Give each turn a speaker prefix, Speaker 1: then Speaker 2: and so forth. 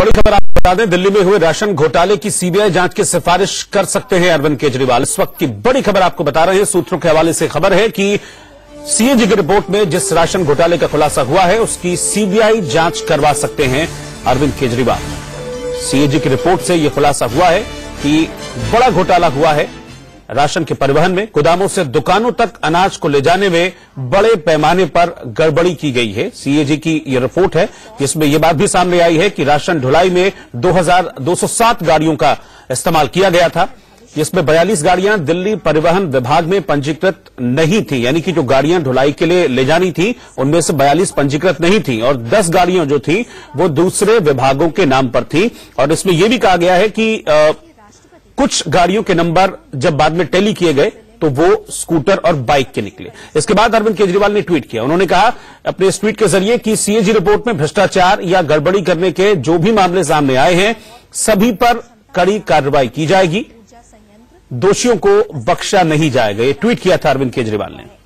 Speaker 1: बड़ी खबर आपको बता दें, दिल्ली में हुए राशन घोटाले की सीबीआई जांच की सिफारिश कर सकते हैं अरविंद केजरीवाल। इस वक्त की बड़ी खबर आपको बता रहे हैं, सूत्रों के हवाले से खबर है कि सीएजी की रिपोर्ट में जिस राशन घोटाले का खुलासा हुआ है उसकी सीबीआई जांच करवा सकते हैं अरविंद केजरीवाल। सीएजी की रिपोर्ट से यह खुलासा हुआ है कि बड़ा घोटाला हुआ है राशन के परिवहन में, गोदामों से दुकानों तक अनाज को ले जाने में बड़े पैमाने पर गड़बड़ी की गई है। सीएजी की यह रिपोर्ट है जिसमें यह बात भी सामने आई है कि राशन ढुलाई में 2207 गाड़ियों का इस्तेमाल किया गया था, जिसमें 42 गाड़ियां दिल्ली परिवहन विभाग में पंजीकृत नहीं थी, यानी कि जो गाड़ियां ढुलाई के लिए ले जानी थी उनमें से 42 पंजीकृत नहीं थी और 10 गाड़ियां जो थी वो दूसरे विभागों के नाम पर थी। और इसमें यह भी कहा गया है कि कुछ गाड़ियों के नंबर जब बाद में टैली किए गए तो वो स्कूटर और बाइक के निकले। इसके बाद अरविंद केजरीवाल ने ट्वीट किया। उन्होंने कहा अपने इस ट्वीट के जरिए कि सीएजी रिपोर्ट में भ्रष्टाचार या गड़बड़ी करने के जो भी मामले सामने आए हैं सभी पर कड़ी कार्रवाई की जाएगी, दोषियों को बख्शा नहीं जाएगा। ये ट्वीट किया था अरविंद केजरीवाल ने।